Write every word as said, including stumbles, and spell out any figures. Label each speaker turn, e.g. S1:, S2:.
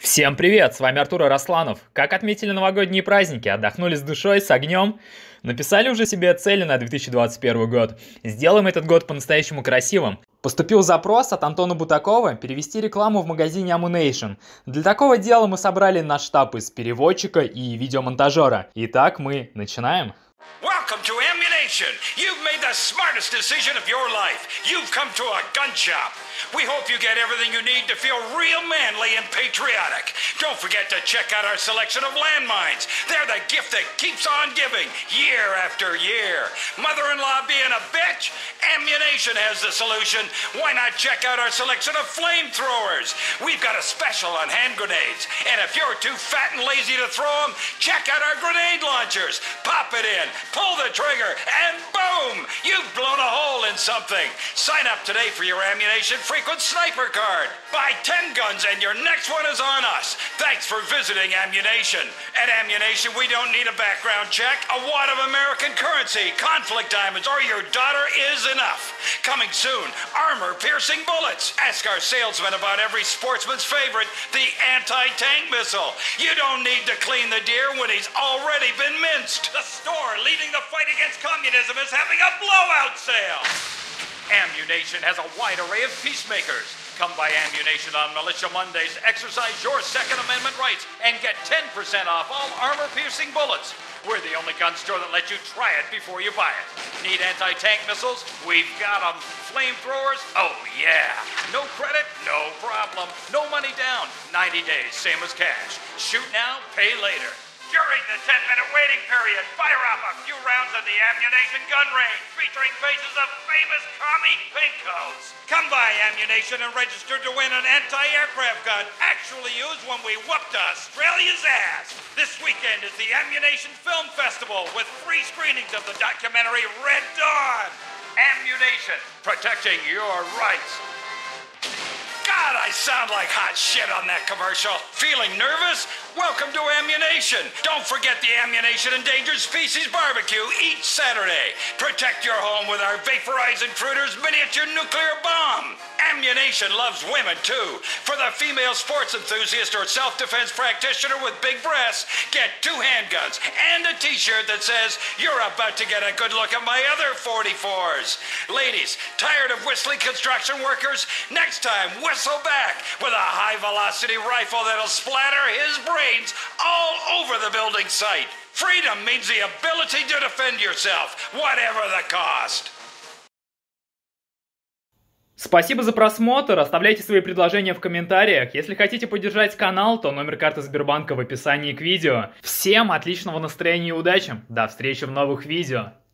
S1: Всем привет, с вами Артур Арасланов. Как отметили новогодние праздники? Отдохнули с душой, с огнем? Написали уже себе цели на две тысячи двадцать первый год? Сделаем этот год по-настоящему красивым. Поступил запрос от Антона Бутакова перевести рекламу в магазине Ammu-Nation. Для такого дела мы собрали наш штаб из переводчика и видеомонтажера. Итак, мы начинаем.
S2: Welcome to Ammu-Nation. You've made the smartest decision of your life. You've come to a gun shop. We hope you get everything you need to feel real manly and patriotic. Don't forget to check out our selection of landmines. They're the gift that keeps on giving year after year. Mother-in-law being a bitch? Ammu-Nation has the solution. Why not check out our selection of flamethrowers? We've got a special on hand grenades. And if you're too fat and lazy to throw them, check out our grenade launchers. Pop it in, pull the trigger, and boom! You've blown a hole in something. Sign up today for your Ammu-Nation frequent sniper card. Buy ten guns and your next one is on us. Thanks for visiting Ammu-Nation. At Ammu-Nation, we don't need a background check, a wad of American currency, conflict diamonds, or your daughter is enough. Coming soon, armor-piercing bullets. Ask our salesman about every sportsman's favorite, the anti-tank missile. You don't need to clean the deer when he's already been minced. The store leading the fight against communism is having a blowout sale. Ammu-Nation has a wide array of peacemakers. Come by Ammu-Nation on Militia Mondays, exercise your Second Amendment rights, and get ten percent off all armor-piercing bullets. We're the only gun store that lets you try it before you buy it. Need anti-tank missiles? We've got them. Flamethrowers? Oh yeah. No credit? No problem. No money down. ninety days, same as cash. Shoot now, pay later. During the ten minute waiting period, fire up a few rounds at the Ammu-Nation gun range, featuring faces of famous commie pinkos. Come by Ammu-Nation and register to win an anti-aircraft gun actually used when we whooped Australia's ass. This weekend is the Ammu-Nation Film Festival with free screenings of the documentary Red Dawn. Ammu-Nation, protecting your rights. God, I sound like hot shit on that commercial. Feeling nervous? Welcome to Ammu-Nation. Don't forget the Ammu-Nation Endangered Species Barbecue each Saturday. Protect your home with our Vaporize Intruders miniature nuclear bomb. Ammu-Nation loves women too. For the female sports enthusiast or self-defense practitioner with big breasts, get two handguns and a t-shirt that says, "You're about to get a good look at my other forty-fours." Ladies, tired of whistling construction workers? Next time, whistle back with a high-velocity rifle that'll splatter his brains all over the building site. Freedom means the ability to defend yourself, whatever the cost.
S1: Спасибо за просмотр, оставляйте свои предложения в комментариях. Если хотите поддержать канал, то номер карты Сбербанка в описании к видео. Всем отличного настроения и удачи, до встречи в новых видео.